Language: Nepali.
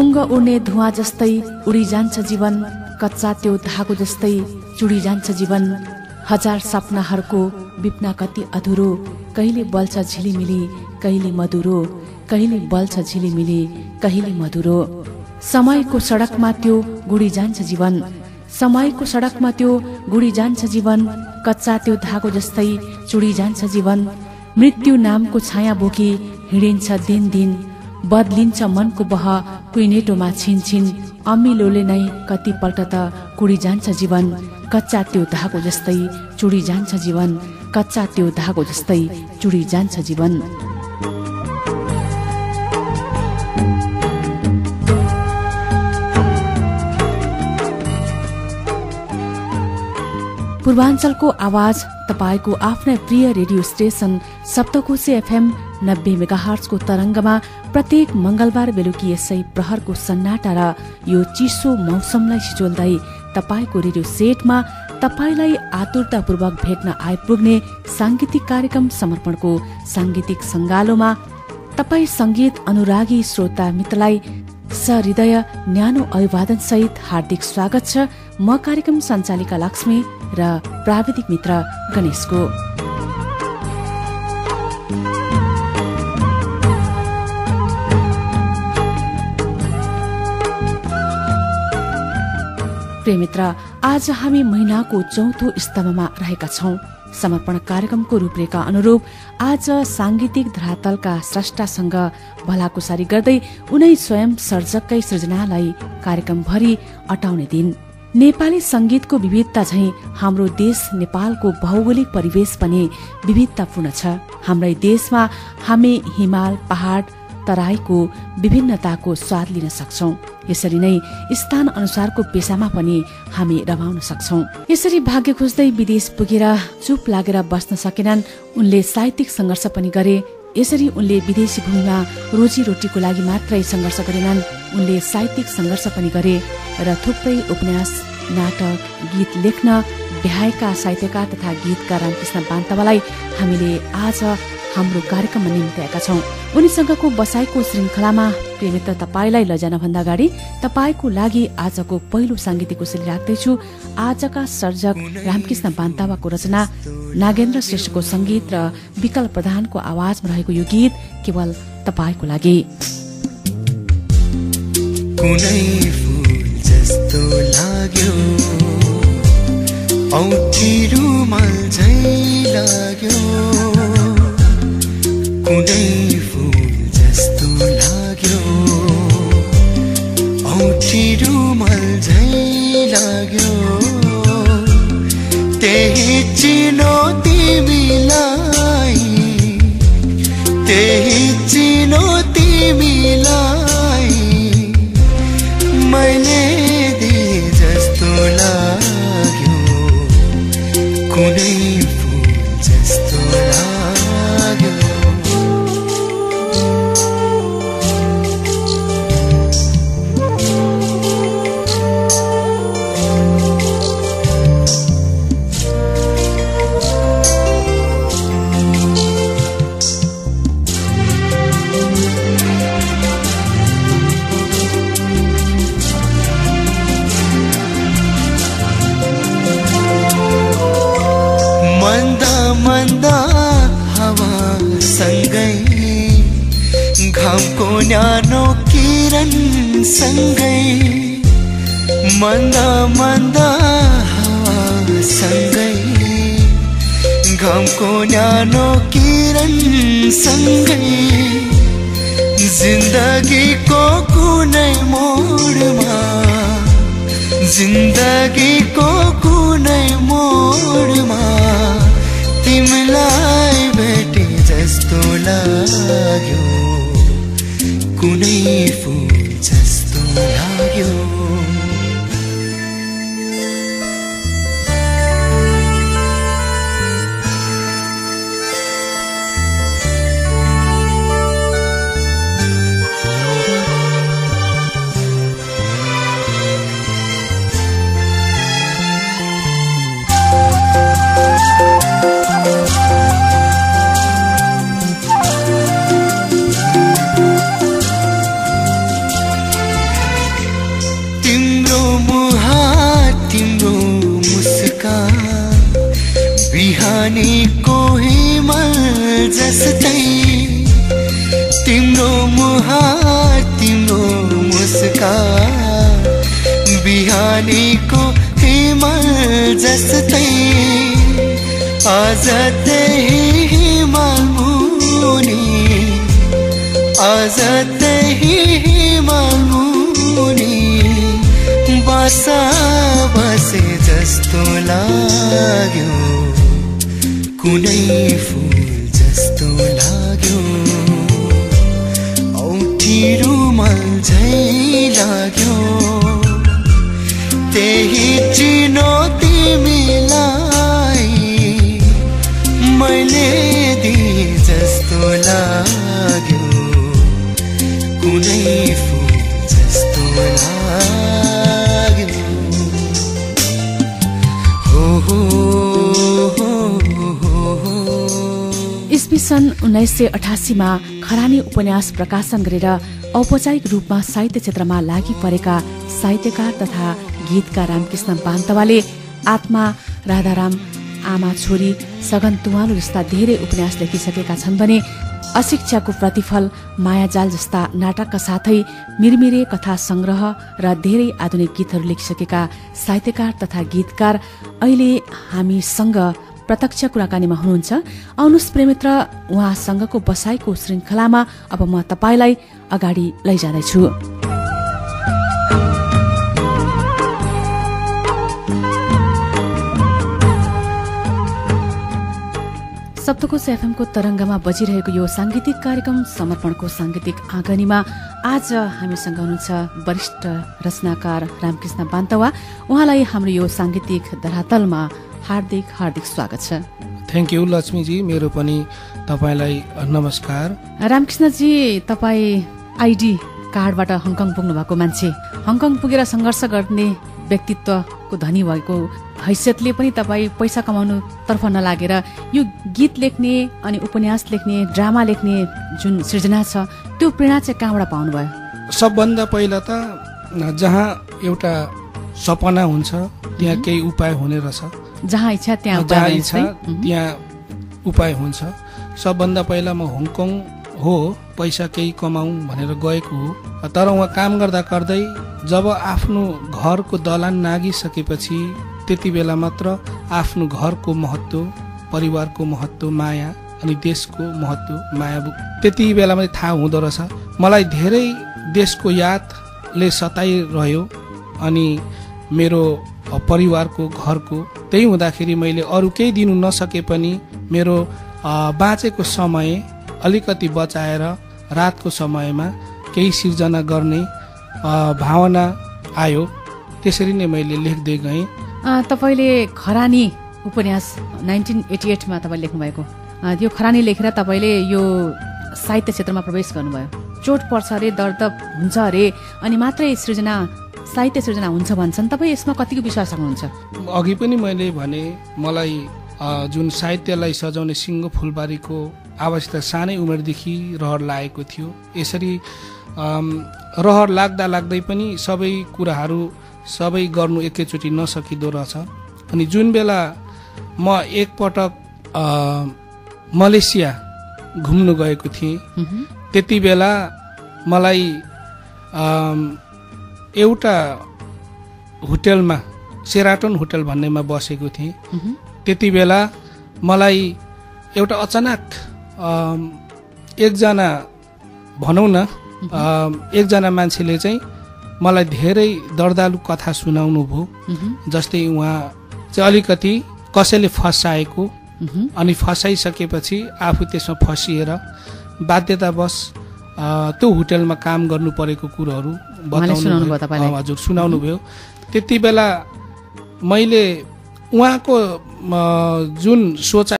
ढुङ्ग उड्ने धुवा जस्तै उडी जान्छ जीवन, कच्चा त्यो धागो जस्तै चुडी जान्छ जीवन। हजार सपनाहरूको बिप्ना कति अधुरो, कहिले बल्छ झिलिमिली कहिले मधुरो, कहिले बल्छ झिलिमिली कहिले मधुरो। समयको सडकमा त्यो गुडी जान्छ जीवन, समयको सडकमा त्यो गुडी जान्छ जीवन, कच्चा त्यो धागो जस्तै चुडी जान्छ जीवन। मृत्यु नामको छाया बोकी हिँडिन्छ दिन दिन, बदलिन्छ मनको बह कुइनेटोमा छिनछिन। अमिलोले नै कति पल्ट त कुडी जान्छ जीवन, कच्चा त्यो धागो जस्तै चुडी जान्छ जीवन, कच्चा त्यो धागो जस्तै चुडी जान्छ जीवन। पूर्वाञ्चलको आवाज तपाईको आफ्नै प्रिय रेडियो स्टेशन सप्तकोशी एफएम 90 मेगाहर्जको तरंगमा प्रत्येक मंगलबार बेलुकी यसै प्रहरको सन्नाटा र यो चिसो मौसमलाई सिचोल्दै तपाईको रेडियो सेटमा तपाईलाई आतुरतापूर्वक भेट्न आइपुग्ने सांगीतिक कार्यक्रम समर्पणको सांगीतिक संगालोमा तपाई संगीत अनुरागी श्रोता मित्रलाई सहृदय न्यानो अभिवादन सहित हार्दिक स्वागत छ। म कार्यक्रम सञ्चालिका लक्ष्मी र प्राविधिक मित्र गणेशको। प्रिय मित्र, आज हामी महिनाको चौथो स्तम्भमा रहेका छौं। समर्पण कार्यक्रमको रूपरेखा अनुरूप आज सांगीतिक धरातलका स्रष्टासँग भलाकुसारी गर्दै उनै स्वयं सर्जककै सृजनालाई कार्यक्रमभरि अटाउने दिन। नेपाली संगीतको विविधता झैं हाम्रो देश नेपालको भौगोलिक परिवेश पनि विविधतापूर्ण छ। हाम्रै देशमा हामी हिमाल, पहाड, तराईको विभिन्नताको स्वाद लिन सक्छौं। यसरी नै स्थान अनुसारको पेशामा पनि हामी रमाउन सक्छौं। यसरी भाग्य खोज्दै विदेश पुगेर चुप लागेर बस्न सकेनन् उनले साहित्यिक संघर्ष पनि गरे। यसरी उनले विदेशी भूमिमा रोजीरोटीको लागि मात्रै संघर्ष गरेनन्, उनले साहित्यिक संघर्ष पनि गरे र थुप्रै उपन्यास, नाटक, गीत लेख्न भ्याएका साहित्यकार तथा गीतकार रामकृष्ण बान्तवालाई हामीले आज हाम्रो कार्यक्रममा निम्त्याएका छौं। उनीसँगको बसाईको श्रृंखलामा प्रिय मित्र तपाईलाई लैजान भन्दा अगाडि तपाईको लागि आजको पहिलो सांगीतिक कोसेली राख्दैछु। आजका सर्जक रामकृष्ण बान्तवाको रचना, नागेन्द्र श्रेष्ठको संगीत र विकल प्रधानको आवाजमा रहेको यो गीत केवल तपाईको लागि। कुनै फूल जस्तो लाग्यो, औठी रुमाल झै लाग्यो, कुनै फूल जस्तो लाग्यो, औठी रुमाल झै लाग्यो, त्यही चिनो तिमीलाई, त्यही चिनो तिमीलाई मैले दिए जस्तो लाग्यो, कुनै फूल जस्तो लाग्यो। मन्दा हावा सँगै, घामको न्यानो किरण सँगै, मन्दा मन्दा हावा सँगै, घामको न्यानो किरण सँगै, जिन्दगीको कुनै मोडमा, जिन्दगीको कुनै मोडमा तिमीलाई भेटे जस्तो लाग्यो, कुनै फूल जस्तो लाग्यो। बिहानीको हिमाल जस्तै तिम्रो मुहार तिम्रो मुस्कान बिहानीको हिमाल जस्तै आज त्यही हिमाल मुनि आज त्यही हिमाल मुनि बसा बसे जस्तो लाग्यो कुनै फुल जस्तो लाग्यो औठी रुमाल झै लाग्यो त्यही चिनो तिमीलाई मैले दिए जस्तो लाग्यो कुनै फुल जस्तो लाग्यो इस्वी सन् 1988मा खरानी उपन्यास प्रकाशन गरेर औपचारिक रूपमा साहित्य क्षेत्रमा लागि परेका साहित्यकार तथा गीतकार रामकृष्ण बान्तवाले आत्मा, राधाराम, आमा छोरी, सगन तुवालो जस्ता धेरै उपन्यास लेखिसकेका छन् भने अशिक्षाको प्रतिफल, मायाजाल जस्ता नाटकका साथै मिरमिरे कथा संग्रह र धेरै आधुनिक गीतहरू लेखिसकेका साहित्यकार तथा गीतकार अहिले हामीसँग प्रत्यक्ष कुराकानीमा हुनुहुन्छ। आउनुहोस् प्रेमित्र, उहाँसँगको बसाइको श्रृङ्खलामा अब म तपाईलाई अगाडि लैजाँदैछु। सप्तकोश एफएमको तरंगमा बजिरहेको यो सांगीतिक कार्यक्रम समर्पणको सांगीतिक आँगनीमा आज हामीसँग हुनुहुन्छ वरिष्ठ रचनाकार रामकृष्ण बान्तवा। उहाँलाई हाम्रो यो सांगीतिक धरातलमा हार्दिक हार्दिक स्वागत छ। थ्याङ्क यू लक्ष्मीजी, मेरो पनि तपाईलाई नमस्कार। रामकृष्णजी, तपाईँ आइडी कार्डबाट हङकङ पुग्नु भएको मान्छे, हङकङ पुगेर सङ्घर्ष गर्ने व्यक्तित्वको धनी भएको हैसियतले पनि तपाईँ पैसा कमाउनु तर्फ नलागेर यो गीत लेख्ने अनि उपन्यास लेख्ने, ड्रामा लेख्ने जुन सृजना छ त्यो प्रेरणा चाहिँ कहाँबाट पाउनुभयो? सबभन्दा पहिला त जहाँ एउटा सपना हुन्छ त्यहाँ केही उपाय हुने रहेछ। जहाँ इच्छा त्यहाँ उपाय हुन्छ। सबभन्दा पहिला म हङकङ हो पैसा केही कमाउँ भनेर गएको हो। तर उहाँ काम गर्दा गर्दै जब आफ्नो घरको दलान नागिसकेपछि त्यति बेला मात्र आफ्नो घरको महत्त्व, परिवारको महत्त्व, माया अनि देशको महत्त्व, माया त्यति बेला मात्रै थाहा हुँदो रहेछ। मलाई धेरै देशको यादले सताइरह्यो अनि मेरो परिवारको, घरको। त्यही हुँदाखेरि मैले अरू केही दिनु नसके पनि मेरो बाँचेको समय अलिकति बचाएर रातको समयमा केही सिर्जना गर्ने भावना आयो। त्यसरी नै मैले लेख्दै गएँ। तपाईँले खरानी उपन्यास 1988मा तपाईँ लेख्नुभएको, यो खरानी लेखेर तपाईँले यो साहित्य क्षेत्रमा प्रवेश गर्नुभयो। चोट पर्छ अरे, दर्द हुन्छ अरे अनि मात्रै साहित्य सृजना हुन्छ भन्छन्। तपाईँ यसमा कतिको विश्वास राख्नुहुन्छ? अघि पनि मैले भने मलाई जुन साहित्यलाई सजाउने सिङ्गो फुलबारीको आवश्यकता सानै उमेरदेखि रहर लागेको थियो। यसरी रहर लाग्दा लाग्दै पनि सबै कुराहरू सबै गर्नु एकैचोटि नसकिदो रहेछ। अनि जुन बेला म एकपटक मलेसिया घुम्नु गएको थिएँ, त्यति बेला मलाई एउटा होटलमा, सेराटन होटल भन्नेमा बसेको थिएँ। त्यति बेला मलाई एउटा अचानक एकजना भनौँ न एकजना मान्छेले चाहिँ मलाई धेरै दर्दालु कथा सुनाउनु भयो। जस्तै उहाँ चाहिँ अलिकति कसैले फसाएको अनि फसाइसकेपछि आफू त्यसमा फसिएर बाध्यतावश त्यो होटलमा काम गर्नु परेको कुरोहरू हजुर सुनाउनु भयो। त्यति बेला मैले उहाँको जुन सोच